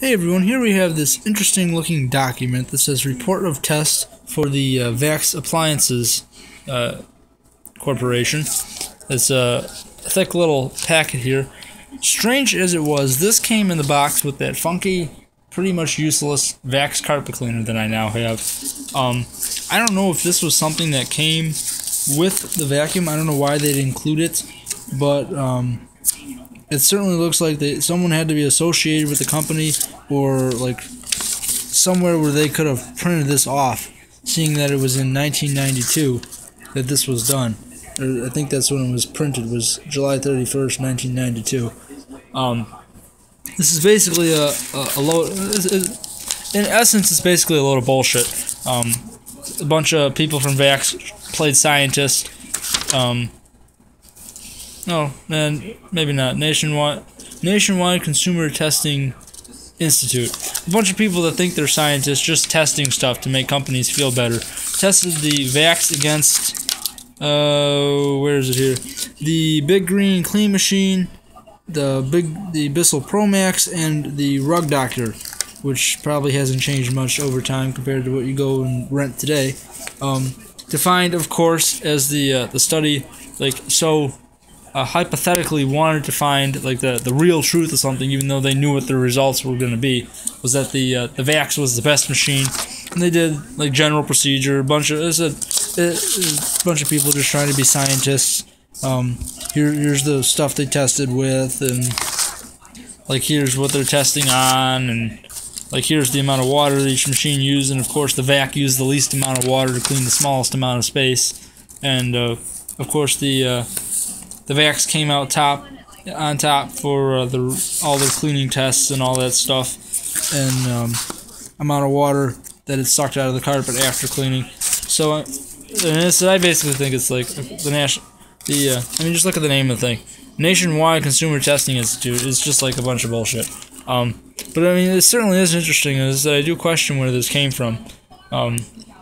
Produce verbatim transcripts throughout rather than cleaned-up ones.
Hey everyone, here we have this interesting looking document that says Report of Test for the uh, Vax Appliances uh, Corporation. It's a thick little packet here. Strange as it was, this came in the box with that funky, pretty much useless Vax carpet cleaner that I now have. Um, I don't know if this was something that came with the vacuum. I don't know why they'd include it, but um, it certainly looks like they, someone had to be associated with the company or like somewhere where they could have printed this off, seeing that it was in nineteen ninety-two that this was done. Or I think that's when it was printed, was July thirty-first, nineteen ninety-two. Um, this is basically a, a, a load, in essence it's basically a load of bullshit. Um, a bunch of people from Vax played scientist. Um, no, man, maybe not. Nationwide, Nationwide Consumer Testing Institute. A bunch of people that think they're scientists just testing stuff to make companies feel better. Tested the Vax against, uh, where is it here? The Big Green Clean Machine, the big, the Bissell Pro Max, and the Rug Doctor, which probably hasn't changed much over time compared to what you go and rent today. Um, defined, of course, as the uh, the study, like so. Uh, hypothetically wanted to find like the the real truth of something, even though they knew what the results were going to be, was that the uh, the Vax was the best machine, and they did like general procedure. A bunch of it's a, it's a bunch of people just trying to be scientists. Um, here here's the stuff they tested with, and like here's what they're testing on, and like here's the amount of water that each machine used, and of course the Vac used the least amount of water to clean the smallest amount of space, and uh, of course the uh, The Vax came out top, on top for uh, the all their cleaning tests and all that stuff, and um, amount of water that it sucked out of the carpet after cleaning. So, uh, and it's, I basically think it's like the national, the uh, I mean, just look at the name of the thing, Nationwide Consumer Testing Institute. It's just like a bunch of bullshit. Um, but I mean, it certainly is interesting. Is that I do question where this came from. Um,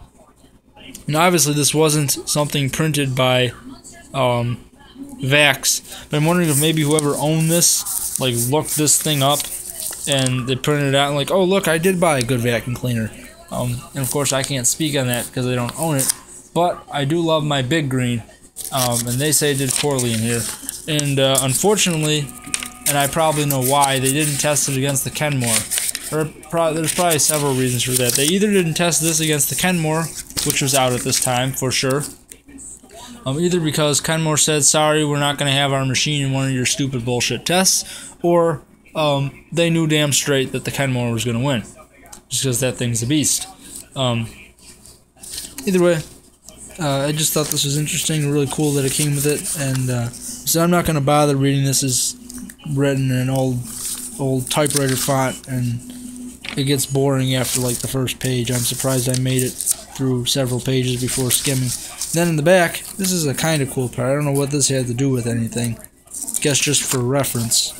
and obviously, this wasn't something printed by. Um, Vax, but I'm wondering if maybe whoever owned this, like, looked this thing up, and they printed it out, and like, oh, look, I did buy a good vacuum cleaner. Um, and of course, I can't speak on that because I don't own it, but I do love my Big Green, um, and they say it did poorly in here. And uh, unfortunately, and I probably know why, they didn't test it against the Kenmore. Or pro there's probably several reasons for that. They either didn't test this against the Kenmore, which was out at this time, for sure. Um, either because Kenmore said, sorry, we're not going to have our machine in one of your stupid bullshit tests, or um, they knew damn straight that the Kenmore was going to win, just because that thing's a beast. Um, either way, uh, I just thought this was interesting, really cool that it came with it, and uh, so I'm not going to bother reading this. It's written in an old, old typewriter font, and it gets boring after like the first page. I'm surprised I made it through several pages before skimming. Then in the back, this is a kind of cool part. I don't know what this had to do with anything. Guess just for reference.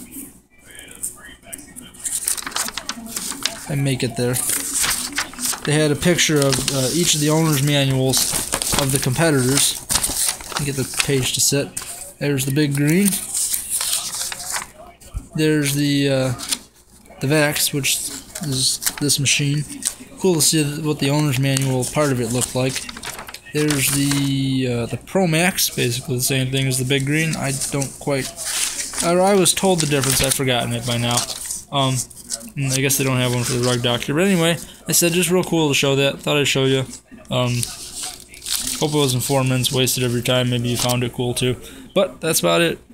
I make it there. They had a picture of uh, each of the owner's manuals of the competitors. Get the page to sit. There's the Big Green. There's the uh, the Vax, which is this machine. Cool to see what the owner's manual part of it looked like. There's the uh, the Pro Max, basically the same thing as the Big Green. I don't quite. I, I was told the difference. I've forgotten it by now. Um, I guess they don't have one for the Rug Doctor. But anyway, I said just real cool to show that. Thought I'd show you. Um, hope it wasn't four minutes wasted every time. Maybe you found it cool too. But that's about it.